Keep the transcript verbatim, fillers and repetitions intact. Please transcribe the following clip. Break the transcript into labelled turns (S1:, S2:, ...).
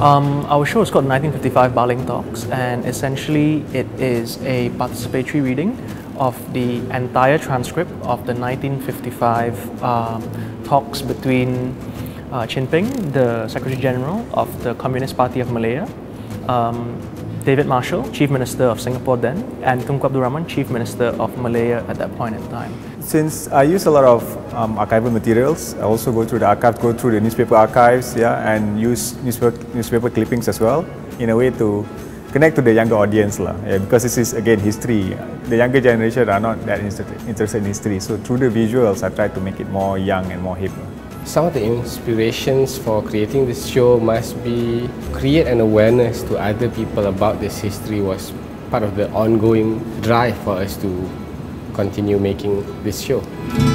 S1: Um, our show is called nineteen fifty-five Baling Talks, and essentially it is a participatory reading of the entire transcript of the nineteen fifty-five um, talks between uh, Chin Peng, the Secretary General of the Communist Party of Malaya, um, David Marshall, Chief Minister of Singapore then, and Tunku Abdul Rahman, Chief Minister of Malaya at that point in time.
S2: Since I use a lot of um, archival materials, I also go through the archives, go through the newspaper archives, yeah, and use newspaper, newspaper clippings as well, in a way to connect to the younger audience, lah. Yeah, because this is again history. The younger generation are not that interested in history, so through the visuals, I try to make it more young and more hip.
S3: Some of the inspirations for creating this show must be create an awareness to other people about this history was part of the ongoing drive for us to continue making this show.